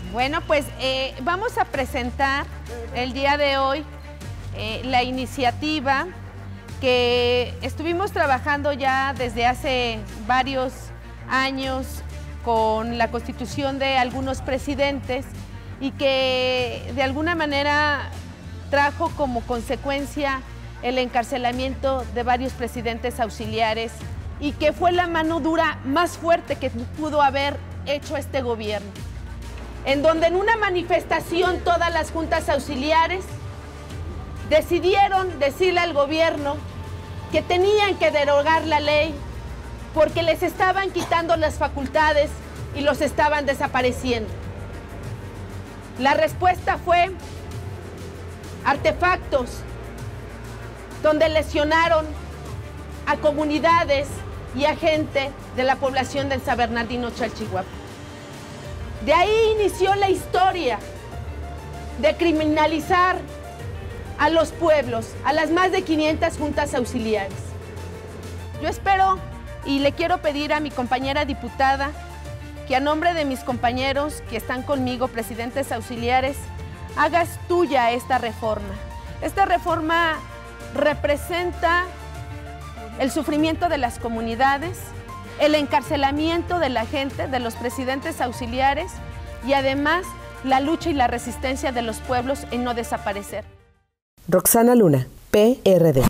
Bueno, pues vamos a presentar el día de hoy la iniciativa que estuvimos trabajando ya desde hace varios años con la constitución de algunos presidentes y que de alguna manera trajo como consecuencia el encarcelamiento de varios presidentes auxiliares y que fue la mano dura más fuerte que pudo haber hecho este gobierno, en donde en una manifestación todas las juntas auxiliares decidieron decirle al gobierno que tenían que derogar la ley porque les estaban quitando las facultades y los estaban desapareciendo. La respuesta fue artefactos donde lesionaron a comunidades y a gente de la población del San Bernardino Chalchihuapa. De ahí inició la historia de criminalizar a los pueblos, a las más de 500 juntas auxiliares. Yo espero y le quiero pedir a mi compañera diputada que a nombre de mis compañeros que están conmigo, presidentes auxiliares, hagas tuya esta reforma. Esta reforma representa el sufrimiento de las comunidades, el encarcelamiento de la gente, de los presidentes auxiliares y además la lucha y la resistencia de los pueblos en no desaparecer. Roxana Luna, PRD.